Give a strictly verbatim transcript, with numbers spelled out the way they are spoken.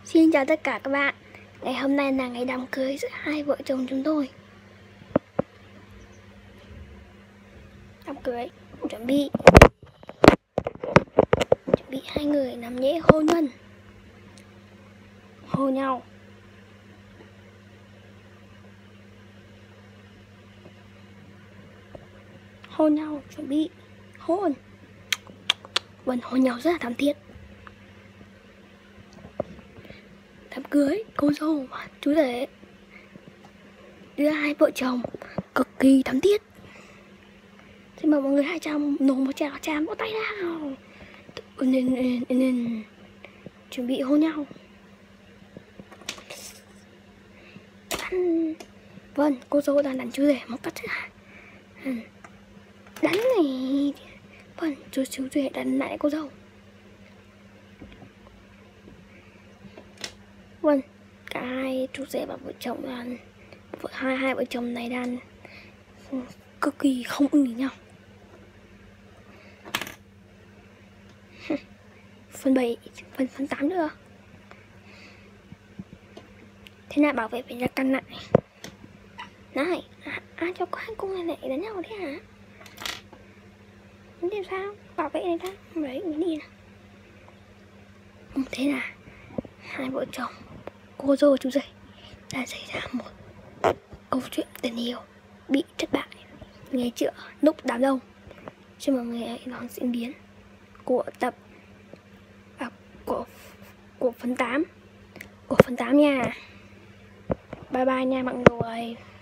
Xin chào tất cả các bạn. Ngày hôm nay là ngày đám cưới giữa hai vợ chồng chúng tôi. Đám cưới chuẩn bị Chuẩn bị hai người làm lễ hôn nhân. Hôn nhau. Hôn nhau, chuẩn bị hôn. Vâng, hôn nhau rất là thắm thiết. Đám cưới, cô dâu và chú rể đưa hai vợ chồng cực kỳ thắm thiết. Xin mời mọi người hai trăm nổ một tràng tràng vỗ tay nào. Nên, nên, nên chuẩn bị hôn nhau. Đánh. Vâng, cô dâu đang đánh chú rể một cách đánh này. Vâng, chú chú rể đánh lại cô dâu. Vâng, cả hai chú rể và vợ chồng là vợ hai hai vợ chồng này đang cực kỳ không ưng với nhau. Phần bảy, phần phần tám nữa. Thế nào bảo vệ phải ra căn lại. Này, à, ai cho hai cô này lại đánh nhau thế hả? Thế sao? Bảo vệ này ra. Đấy, nghĩ đi nào. Thế là hai vợ chồng, cô dâu và chú rể đã xảy ra một câu chuyện tình yêu bị thất bại ngay trước lúc đám đông. Xin mọi người hãy đón diễn biến của tập à, của của phần tám của phần tám nha. Bye bye nha mọi người.